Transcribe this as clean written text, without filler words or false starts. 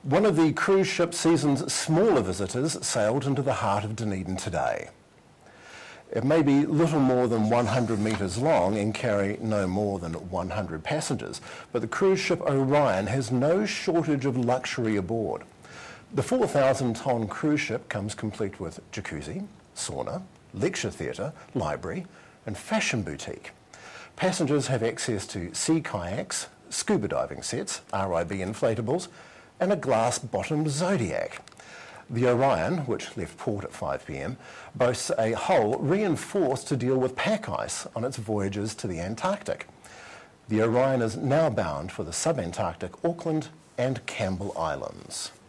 One of the cruise ship season's smaller visitors sailed into the heart of Dunedin today. It may be little more than 100 metres long and carry no more than 100 passengers, but the cruise ship Orion has no shortage of luxury aboard. The 4,000-tonne cruise ship comes complete with jacuzzi, sauna, lecture theatre, library and fashion boutique. Passengers have access to sea kayaks, scuba diving sets, RIB inflatables and a glass-bottomed Zodiac. The Orion, which left port at 5 p.m, boasts a hull reinforced to deal with pack ice on its voyages to the Antarctic. The Orion is now bound for the sub-Antarctic Auckland and Campbell Islands.